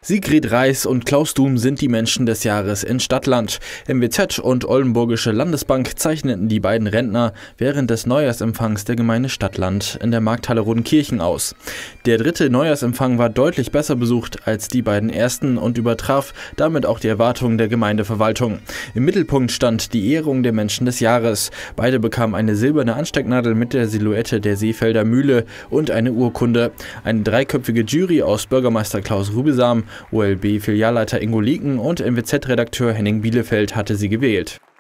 Sigrid Reis und Klaus Dum sind die Menschen des Jahres in Stadtland. MWZ und Oldenburgische Landesbank zeichneten die beiden Rentner während des Neujahrsempfangs der Gemeinde Stadtland in der Markthalle Rodenkirchen aus. Der dritte Neujahrsempfang war deutlich besser besucht als die beiden ersten und übertraf damit auch die Erwartungen der Gemeindeverwaltung. Im Mittelpunkt stand die Ehrung der Menschen des Jahres. Beide bekamen eine silberne Anstecknadel mit der Silhouette der Seefelder Mühle und eine Urkunde. Eine dreiköpfige Jury aus Bürgermeister Klaus Rubesam, OLB-Filialleiter Ingo Lieken und MWZ-Redakteur Henning Bielefeld hatte sie gewählt.